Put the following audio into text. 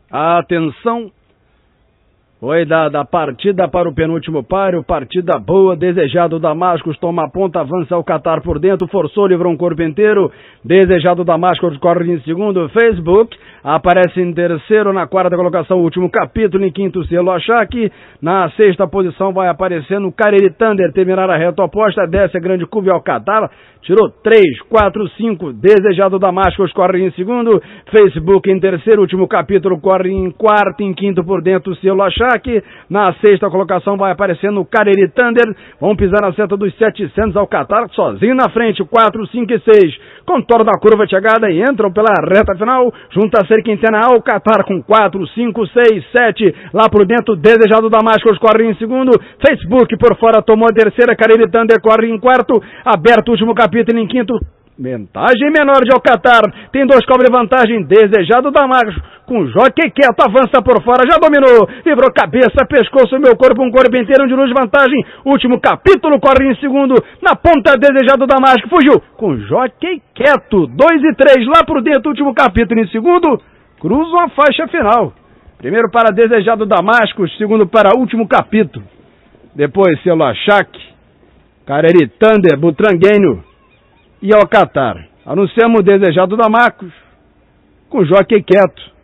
Atenção, foi dada a partida para o penúltimo páreo, partida boa, desejado Damascus, toma a ponta, avança ao Qatar por dentro, forçou, livrou um corpo inteiro, desejado Damascus corre em segundo, Facebook, aparece em terceiro, na quarta colocação, último capítulo, em quinto selo Achaque, na sexta posição vai aparecendo o Cariri Thunder, terminar a reta oposta, desce a grande curva ao Qatar, tirou 3, 4, 5, desejado Damascus corre em segundo, Facebook em terceiro, último capítulo corre em quarto, em quinto por dentro o selo Achaque, na sexta colocação vai aparecendo o Cariri Thunder, vão pisar na seta dos 700 ao Qatar, sozinho na frente, 4, 5 e 6, contorna a curva de chegada e entram pela reta final, junta a Serquintana ao Qatar com 4, 5, 6, 7, lá por dentro, desejado Damascus corre em segundo, Facebook por fora tomou a terceira, Cariri Thunder corre em quarto, aberto o último capítulo em quinto, vantagem menor de Alcatar, tem 2 cobre vantagem, desejado Damascus, com jockey quieto, avança por fora, já dominou, livrou cabeça, pescoço, meu corpo, um corpo inteiro de luz vantagem, último capítulo, corre em segundo, na ponta, desejado Damascus, fugiu, com jockey quieto, 2 e 3, lá por dentro, último capítulo em segundo, cruzam a faixa final, primeiro para desejado Damascus, segundo para último capítulo, depois selo Achaque, Cariri Thunder, Butranguenho, e ao Qatar. Anunciamos o desejado Damascus com jockey quieto.